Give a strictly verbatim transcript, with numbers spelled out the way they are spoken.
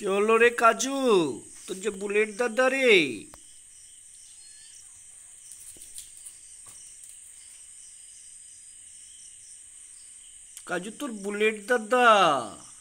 কি হলো রে কাজু? তোর যে বুলেট দাদা রে। কাজু তোর বুলেট দাদা।